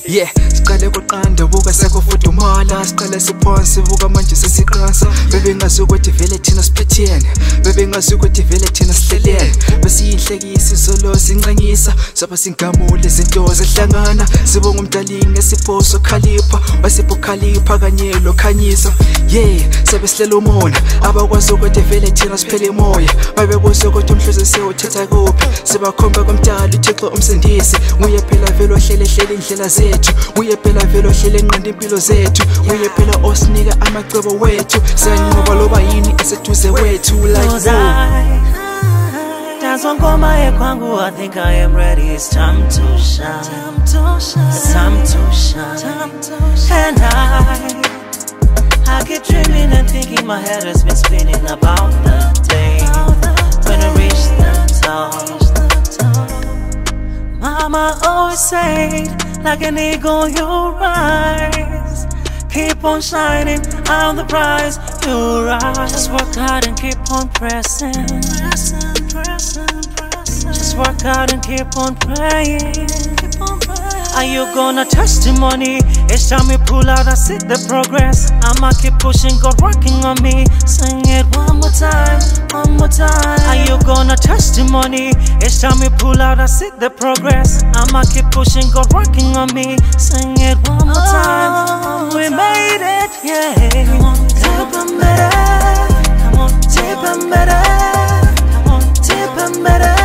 Yeah, siqale kuqanda buka sekufudumala, siqale siphonsi buka manje sesiqansa. Bebengazi ukuthi vele thina siphethene, bebengazi ukuthi vele thina sihlelene. Besiyinhlekisa izolo sinqanyisa, saba singamule izinto zehlangana. Sibonga umdalinge siphoso khalipha, wasipho khalipha kanye lo khanyisa. Yeah, sebesihlela umona, abakwazi ukuthi vele thina siphele emoya. Babebuza ukuthi umhluzi sewuthatha kuphi, sibakhomba komdala uThixo umsindisi. Nguye phela vele ohlele indlela zethu, nguye phela vele ohlele enqanda impilo zethu, nguye phela osinika amacebo wethu. Siyanqoba loba yini eseduze wethu like dance on Komae Kwangu, I think I am ready. It's time to shine. It's time to shine. And I keep dreaming and thinking, my head has been spinning about the day when I reach the top. Mama always said, like an eagle you rise. Keep on shining, I'm the prize, you rise. Just work hard and keep on pressing. Just work hard and keep on praying. Are you gonna testimony? Each time we pull out, I see the progress. I'ma keep pushing, God working on me. Sing it one more time, one more time. Are you gonna testimony? Each time we pull out, I see the progress. I'ma keep pushing, God working on me. Sing it one more time. We made it, yeah. Come on, Tipembere. Come on, Tipembere. Come on, Tipembere.